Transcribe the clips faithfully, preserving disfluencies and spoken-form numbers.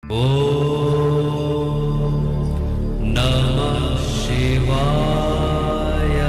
ஓம் நம சிவாய.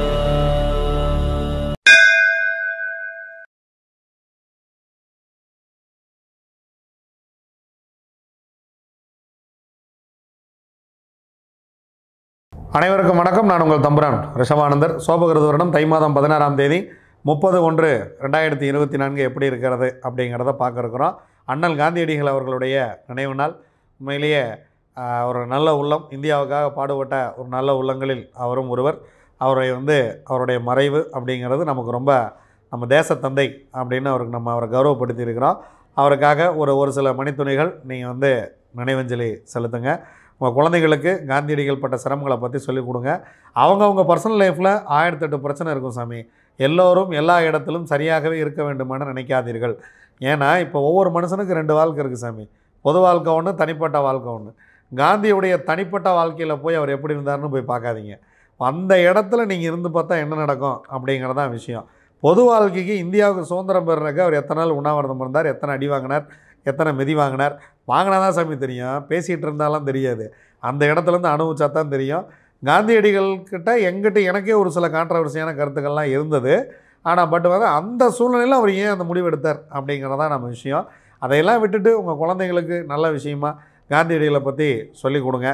அனைவருக்கும் வணக்கம். நான் உங்கள் தம்புரான் ரிஷபானந்தர். சோபகிருத வருடம் தை மாதம் பதினாறாம் தேதி முப்பது ஒன்று ரெண்டாயிரத்தி இருபத்தி நான்கு எப்படி இருக்கிறது அப்படிங்கிறத பார்க்க இருக்கிறோம். அண்ணல் காந்தியடிகள் அவர்களுடைய நினைவு நாள். உண்மையிலேயே ஒரு நல்ல உள்ளம், இந்தியாவுக்காக பாடுபட்ட ஒரு நல்ல உள்ளங்களில் அவரும் ஒருவர். அவரை வந்து அவருடைய மறைவு அப்படிங்கிறது நமக்கு ரொம்ப, நம்ம தேச தந்தை அப்படின்னு அவருக்கு நம்ம அவரை கௌரவப்படுத்தி இருக்கிறோம். அவருக்காக ஒரு ஒரு சில மணித்துணிகள் நீங்கள் வந்து நினைவஞ்சலி செலுத்துங்க. உங்கள் குழந்தைகளுக்கு காந்தியடிகள் பட்ட சிரமங்களை பற்றி சொல்லிக் கொடுங்க. அவங்கவுங்க பர்சனல் லைஃப்பில் ஆயிரத்தெட்டு பிரச்சனை இருக்கும் சாமி. எல்லோரும் எல்லா இடத்திலும் சரியாகவே இருக்க வேண்டுமென்னு நினைக்காதீர்கள். ஏன்னா இப்போ ஒவ்வொரு மனுஷனுக்கு ரெண்டு வாழ்க்கை இருக்குது சாமி. பொது வாழ்க்கை ஒன்று, தனிப்பட்ட வாழ்க்கை ஒன்று. காந்தியுடைய தனிப்பட்ட வாழ்க்கையில் போய் அவர் எப்படி இருந்தார்னு போய் பார்க்காதீங்க. அந்த இடத்துல நீங்கள் இருந்து பார்த்தா என்ன நடக்கும் அப்படிங்கிறதான் விஷயம். பொது வாழ்க்கைக்கு இந்தியாவுக்கு சுதந்திரம் பெறுறதுக்கு அவர் எத்தனை நாள் உண்ணாவிரதம் இருந்தார், எத்தனை அடி வாங்கினார், எத்தனை மிதி வாங்கினார். வாங்கினா தான் சாமி தெரியும், பேசிகிட்டு இருந்தாலும் தெரியாது. அந்த இடத்துலேருந்து அனுபவிச்சா தான் தெரியும். காந்தியடிகள்கிட்ட எங்கிட்ட எனக்கே ஒரு சில கான்ட்ரவர்சியான கருத்துக்கள்லாம் இருந்தது. ஆனால் பட் வந்து அந்த சூழ்நிலையில் அவர் ஏன் அந்த முடிவு எடுத்தார் அப்படிங்கிறதான் நம்ம விஷயம். அதையெல்லாம் விட்டுட்டு உங்கள் குழந்தைங்களுக்கு நல்ல விஷயமா காந்தியடிகளை பற்றி சொல்லிக் கொடுங்க.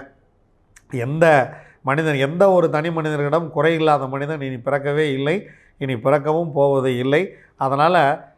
எந்த மனிதன், எந்த ஒரு தனி மனிதர்களிடம் குறையில்லாத மனிதன் இனி பிறக்கவே இல்லை, இனி பிறக்கவும் போவது இல்லை. அதனால்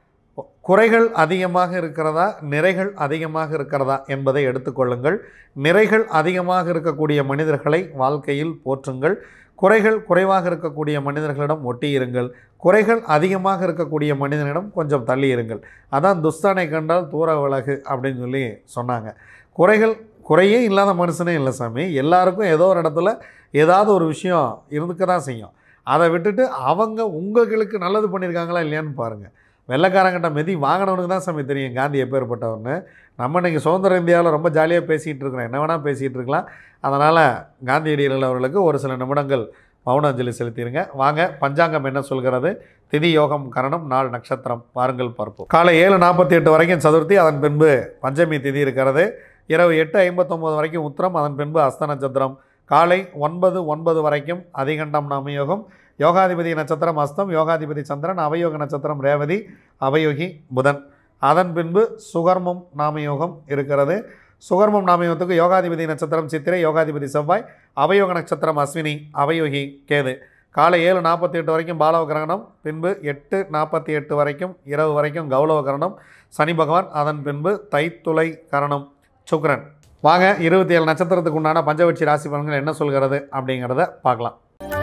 குறைகள் அதிகமாக இருக்கிறதா, நிறைகள் அதிகமாக இருக்கிறதா என்பதை எடுத்துக்கொள்ளுங்கள். நிறைகள் அதிகமாக இருக்கக்கூடிய மனிதர்களை வாழ்க்கையில் போற்றுங்கள். குறைகள் குறைவாக இருக்கக்கூடிய மனிதர்களிடம் ஒட்டியிருங்கள். குறைகள் அதிகமாக இருக்கக்கூடிய மனிதனிடம் கொஞ்சம் தள்ளி இருங்கள். அதான் துஸ்தானை கண்டால் தூர விலகு அப்படின்னு சொல்லி சொன்னாங்க. குறைகள் குறையே இல்லாத மனுஷனே இல்லை சாமி. எல்லாருக்கும் ஏதோ ஒரு இடத்துல ஏதாவது ஒரு விஷயம் இருந்துக்க தான் செய்யும். அதை விட்டுட்டு அவங்க உங்களுக்கு நல்லது பண்ணியிருக்காங்களா இல்லையான்னு பாருங்கள். வெள்ளைக்காரங்கிட்ட மெதி வாங்கினவனுக்கு தான் சாமி தெரியும் காந்தி எப்பேற்பட்டவன்னு. நம்ம இன்றைக்கி சுதந்திர இந்தியாவில் ரொம்ப ஜாலியாக பேசிகிட்டு இருக்கிறோம், என்ன வேணால் பேசிகிட்டு இருக்கலாம். அதனால் காந்தியடிகள் அவர்களுக்கு ஒரு சில நிமிடங்கள் மௌன அஞ்சலி செலுத்திடுங்க. வாங்க, பஞ்சாங்கம் என்ன சொல்கிறது, திதி யோகம் கரணம் நாள் நட்சத்திரம் வாருங்கள் பார்ப்போம். காலை ஏழு நாற்பத்தி எட்டு வரைக்கும் சதுர்த்தி, அதன் பின்பு பஞ்சமி திதி இருக்கிறது. இரவு எட்டு ஐம்பத்தொம்போது வரைக்கும் உத்திரம், அதன் பின்பு அஸ்த நட்சத்திரம். காலை ஒன்பது ஒன்பது வரைக்கும் அதிகண்டம் நாமயோகம். யோகாதிபதி நட்சத்திரம் அஸ்தம், யோகாதிபதி சந்திரன், அவயோக நட்சத்திரம் ரேவதி, அவயோகி புதன். அதன் பின்பு சுகர்மம் நாமயோகம் இருக்கிறது. சுகர்மம் நாமயோகத்துக்கு யோகாதிபதி நட்சத்திரம் சித்திரை, யோகாதிபதி செவ்வாய், அவயோக நட்சத்திரம் அஸ்வினி, அவயோகி கேது. காலை ஏழு நாற்பத்தி எட்டு வரைக்கும் பாலவ கிரகணம், பின்பு எட்டு நாற்பத்தி எட்டு வரைக்கும் இரவு வரைக்கும் கௌலவ கரணம் சனி பகவான், அதன் பின்பு தைத்துளை கரணம் சுக்கிரன். வாங்க, இருபத்தி ஏழு நட்சத்திரத்துக்கு உண்டான பஞ்சவட்சி ராசி பலன்கள் என்ன சொல்கிறது அப்படிங்கிறத பார்க்கலாம்.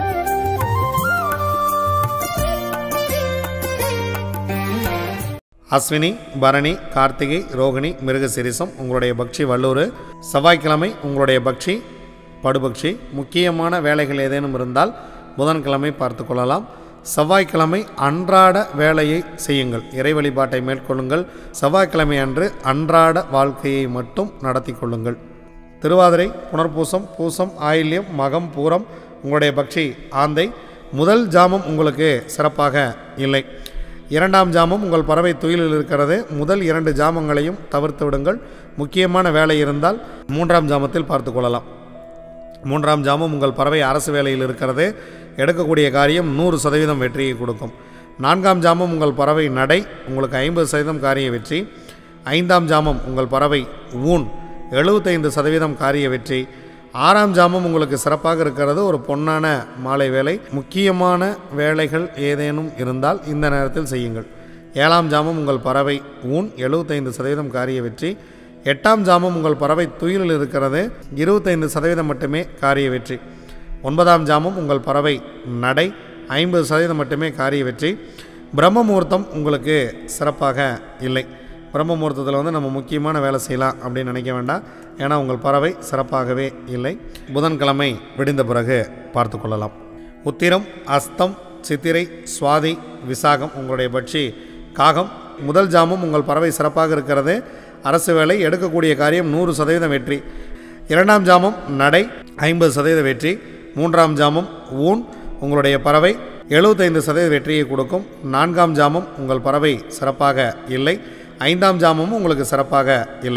அஸ்வினி, பரணி, கார்த்திகை, ரோகிணி, மிருகசிரிசம் உங்களுடைய பக்ஷி வல்லூர். செவ்வாய்க்கிழமை உங்களுடைய பக்ஷி படுபக்ஷி. முக்கியமான வேலைகள் ஏதேனும் இருந்தால் புதன்கிழமை பார்த்து கொள்ளலாம். செவ்வாய்க்கிழமை அன்றாட வேலையை செய்யுங்கள், இறை வழிபாட்டை மேற்கொள்ளுங்கள். செவ்வாய்க்கிழமை அன்று அன்றாட வாழ்க்கையை மட்டும் நடத்தி கொள்ளுங்கள். திருவாதிரை, புனர்பூசம், பூசம், ஆயில்யம், மகம், பூரம் உங்களுடைய பக்ஷி ஆந்தை. முதல் ஜாமம் உங்களுக்கு சிறப்பாக இல்லை. இரண்டாம் ஜாமம் உங்கள் பறவை துயிலில் இருக்கிறது. முதல் இரண்டு ஜாமங்களையும் தவிர்த்து விடுங்கள். முக்கியமான வேலை இருந்தால் மூன்றாம் ஜாமத்தில் பார்த்து கொள்ளலாம். மூன்றாம் ஜாமம் உங்கள் பறவை அரசு வேலையில் இருக்கிறது. எடுக்கக்கூடிய காரியம் நூறு சதவீதம் வெற்றியை கொடுக்கும். நான்காம் ஜாமம் உங்கள் பறவை நடை, உங்களுக்கு ஐம்பது சதவீதம் காரிய வெற்றி. ஐந்தாம் ஜாமம் உங்கள் பறவை ஊன், எழுபத்தைந்து சதவீதம் காரிய வெற்றி. ஆறாம் ஜாமம் உங்களுக்கு சிறப்பாக இருக்கிறது, ஒரு பொன்னான மாலை வேலை. முக்கியமான வேலைகள் ஏதேனும் இருந்தால் இந்த நேரத்தில் செய்யுங்கள். ஏழாம் ஜாமம் உங்கள் பறவை ஊன், எழுபத்தைந்து சதவீதம் காரிய வெற்றி. எட்டாம் ஜாமம் உங்கள் பறவை துயிலில் இருக்கிறது, இருபத்தைந்து சதவீதம் மட்டுமே காரிய வெற்றி. ஒன்பதாம் ஜாமம் உங்கள் பறவை நடை, ஐம்பது சதவீதம் மட்டுமே காரிய வெற்றி. பிரம்ம முகூர்த்தம் உங்களுக்கு சிறப்பாக இல்லை. பிரம்ம முகூர்த்தத்தில் வந்து நம்ம முக்கியமான வேலை செய்யலாம் அப்படின்னு நினைக்க வேண்டாம், ஏன்னா உங்கள் பறவை சிறப்பாகவே இல்லை. புதன்கிழமை விடிந்த பிறகு பார்த்து கொள்ளலாம். உத்திரம், அஸ்தம், சித்திரை, சுவாதி, விசாகம் உங்களுடைய பட்சி காகம். முதல் ஜாமம் உங்கள் பறவை சிறப்பாக இருக்கிறது, அரசு வேலை. எடுக்கக்கூடிய காரியம் நூறு சதவீதம் வெற்றி. இரண்டாம் ஜாமம் நடை, ஐம்பது சதவீத வெற்றி. மூன்றாம் ஜாமம் ஊன், உங்களுடைய பறவை எழுபத்தைந்து சதவீத வெற்றியை கொடுக்கும். நான்காம் ஜாமம் உங்கள் பறவை சிறப்பாக இல்லை. ஐந்தாம் ஜாமமும் உங்களுக்கு சிறப்பாக இல்லை.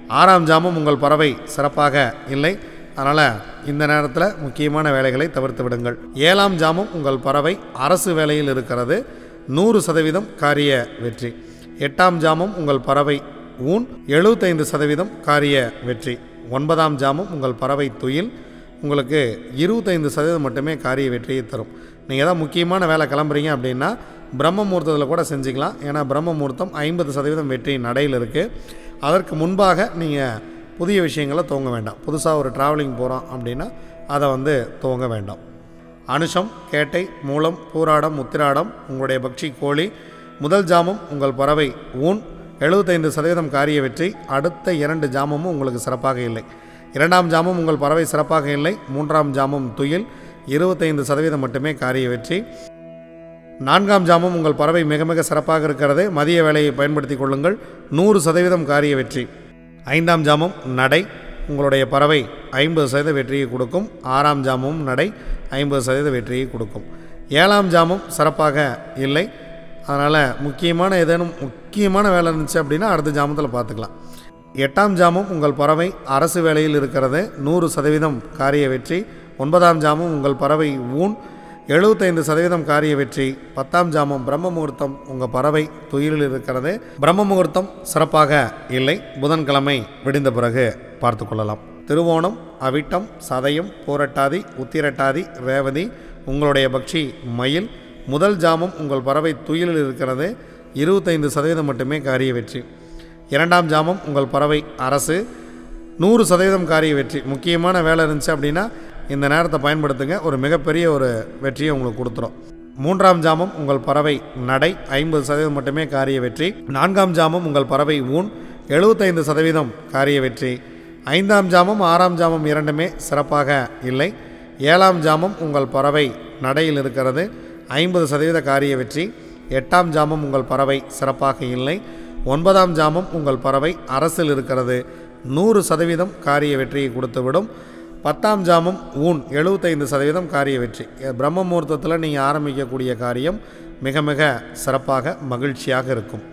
ஆறாம் ஜாமம் உங்கள் பறவை சிறப்பாக இல்லை, அதனால் இந்த நேரத்தில் முக்கியமான வேலைகளை தவிர்த்து விடுங்கள். ஏழாம் ஜாமம் உங்கள் பறவை அரசு வேலையில் இருக்கிறது, நூறு சதவீதம் காரிய வெற்றி. எட்டாம் ஜாமம் உங்கள் பறவை ஊன், எழுபத்தைந்து சதவீதம் காரிய வெற்றி. ஒன்பதாம் ஜாமம் உங்கள் பறவை துயில், உங்களுக்கு இருபத்தைந்து சதவீதம் மட்டுமே காரிய வெற்றியை தரும். நீங்கள் ஏதாவது முக்கியமான வேலை கிளம்புறீங்க அப்படின்னா பிரம்ம முகூர்த்தத்தில் கூட செஞ்சுக்கலாம். ஏன்னா பிரம்ம முகூர்த்தம் ஐம்பது சதவீதம் வெற்றி நடையில் இருக்குது. அதற்கு முன்பாக நீங்கள் புதிய விஷயங்களை துவங்க வேண்டாம். புதுசாக ஒரு ட்ராவலிங் போகிறோம் அப்படின்னா அதை வந்து துவங்க வேண்டாம். அனுஷம், கேட்டை, மூலம், பூராடம், உத்திராடம் உங்களுடைய பக்ஷி கோழி. முதல் ஜாமம் உங்கள் பறவை ஊன், எழுபத்தைந்து சதவீதம் காரிய வெற்றி. அடுத்த இரண்டு ஜாமமும் உங்களுக்கு சிறப்பாக இல்லை. இரண்டாம் ஜாமம் உங்கள் பறவை சிறப்பாக இல்லை. மூன்றாம் ஜாமம் துயில், இருபத்தைந்து சதவீதம் மட்டுமே காரிய வெற்றி. நான்காம் ஜாமம் உங்கள் பறவை மிக மிக சிறப்பாக இருக்கிறது, மதிய வேலையை பயன்படுத்தி கொள்ளுங்கள், நூறு சதவீதம் காரிய வெற்றி. ஐந்தாம் ஜாமம் நடை, உங்களுடைய பறவை ஐம்பது சதவீத வெற்றியை கொடுக்கும். ஆறாம் ஜாமமும் நடை ஐம்பது சதவீத வெற்றியை கொடுக்கும். ஏழாம் ஜாமம் சிறப்பாக இல்லை, அதனால் முக்கியமான ஏதேனும் முக்கியமான வேலை இருந்துச்சு அப்படின்னா அடுத்த ஜாமத்தில் பார்த்துக்கலாம். எட்டாம் ஜாமம் உங்கள் பறவை அரசு வேலையில் இருக்கிறது, நூறு சதவீதம் காரிய வெற்றி. ஒன்பதாம் ஜாமம் உங்கள் பறவை ஊன், எழுபத்தைந்து சதவீதம் காரிய வெற்றி. பத்தாம் ஜாமம் பிரம்ம முகூர்த்தம் உங்கள் பறவை துயிலில் இருக்கிறது, பிரம்ம முகூர்த்தம் சிறப்பாக இல்லை, புதன்கிழமை விடிந்த பிறகு பார்த்து கொள்ளலாம். திருவோணம், அவிட்டம், சதயம், பூரட்டாதி, உத்திரட்டாதி, ரேவதி உங்களுடைய பக்ஷி மயில். முதல் ஜாமம் உங்கள் பறவை துயிலில் இருக்கிறது, இருபத்தைந்து சதவீதம் மட்டுமே காரிய வெற்றி. இரண்டாம் ஜாமம் உங்கள் பறவை அரசு, நூறு சதவீதம் காரிய வெற்றி. முக்கியமான வேலை இருந்துச்சு அப்படின்னா இந்த நேரத்தை பயன்படுத்துங்க, ஒரு மிகப்பெரிய ஒரு வெற்றியை உங்களுக்கு கொடுத்துரும். மூன்றாம் ஜாமம் உங்கள் பறவை நடை, ஐம்பது சதவீதம் மட்டுமே காரிய வெற்றி. நான்காம் ஜாமம் உங்கள் பறவை ஊன், எழுபத்தைந்து சதவீதம் காரிய வெற்றி. ஐந்தாம் ஜாமம் ஆறாம் ஜாமம் இரண்டுமே சிறப்பாக இல்லை. ஏழாம் ஜாமம் உங்கள் பறவை நடையில் இருக்கிறது, ஐம்பது சதவீத காரிய வெற்றி. எட்டாம் ஜாமம் உங்கள் பறவை சிறப்பாக இல்லை. ஒன்பதாம் ஜாமம் உங்கள் பறவை அரசில் இருக்கிறது, நூறு சதவீதம் காரிய வெற்றியை கொடுத்துவிடும். பத்தாம் ஜாமம் ஊன், எழுபத்தைந்து சதவீதம் காரிய வெற்றி. பிரம்ம முகூர்த்தத்தில் நீங்கள் ஆரம்பிக்கக்கூடிய காரியம் மிக மிக சிறப்பாக மகிழ்ச்சியாக இருக்கும்.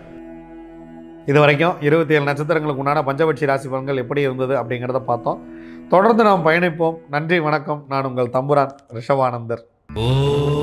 இது வரைக்கும் இருபத்தி ஏழு நட்சத்திரங்களுக்கு உண்டான பஞ்சபட்சி ராசி பலன்கள் எப்படி இருந்தது அப்படிங்கிறத பார்த்தோம். தொடர்ந்து நாம் பயணிப்போம். நன்றி, வணக்கம். நான் உங்கள் தம்புரான் ரிஷவானந்தர். ஓ